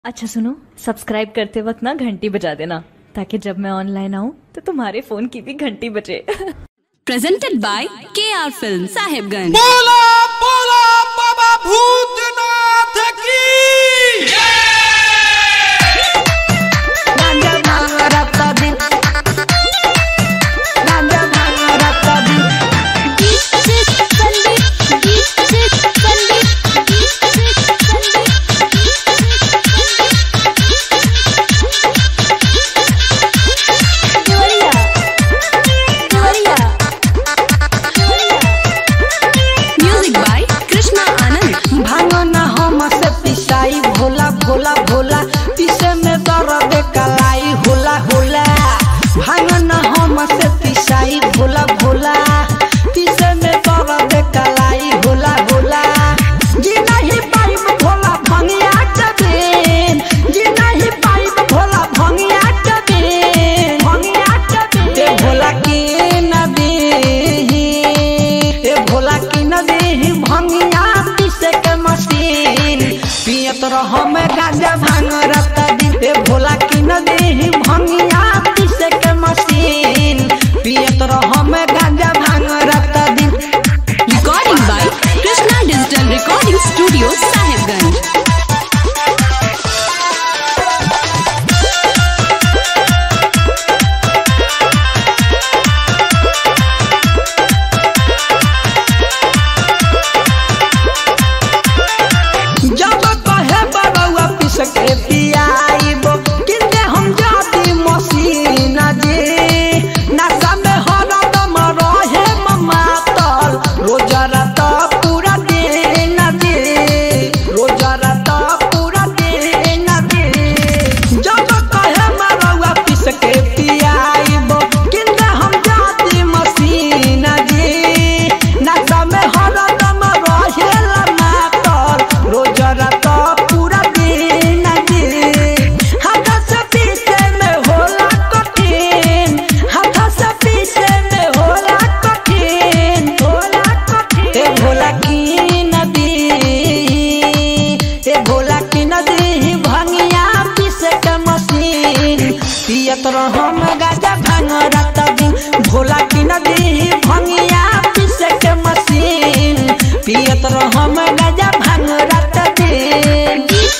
अच्छा सुनो, सब्सक्राइब करते वक्त ना घंटी बजा देना ताकि जब मैं ऑनलाइन आऊँ तो तुम्हारे फोन की भी घंटी बजे। Presented by KR film Sahibganj. बोला बोला बाबा भूतनाथ की भोला भोला भोला पीछे में दर्द कलाई होला होला भांगन हम से पिसाई भोला भोला पीछे में दर्द कलाई होला होला जी नहीं पाइब भोला भंगिया चबेन जी नहीं पाइब भोला भंगिया चबेन ए भोला की नदी ए भोला की नदी भंगिया पीछे के मशीन पियत रहम गांजा भांग रात दिन ए भोला की नदी भंगिया पीसे के मशीन पियत रहम गांजा भांग रात दिन। Recording by Krishna digital recording studio Sahibganj. सके पियाइबो किंदे हम जाती मसीन जे नशा में हरदम रहे मातल रोज रात पूरा दिन जे रोज रात पूरा दिन जे जब कहे मरवा पिस के पियाइबो किंदे हम जाती मसीन जे नशा में हरदम रहे मातल रोज रात पूरा पियत रहम गाजा भांग रात दिन भोला की नदी भंगिया पीसे के मशीन पियत रहम गाजा भांग रात दिन।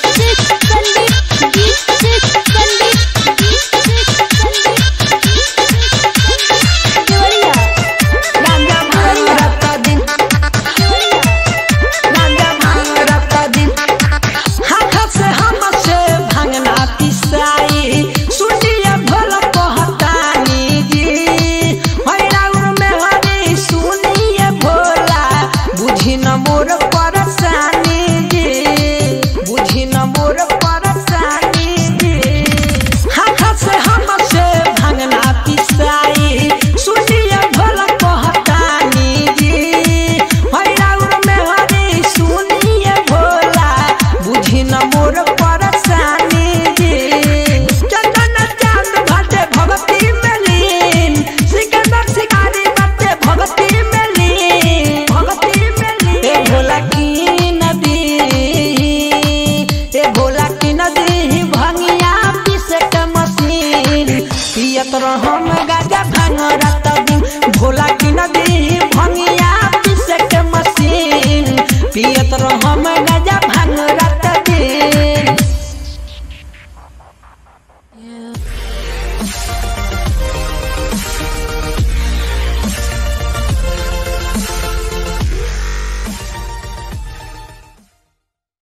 पियत रहम गाजा भांग रात दिन भोला की नदी भंगिया पीसे के मशीन पियत रहम।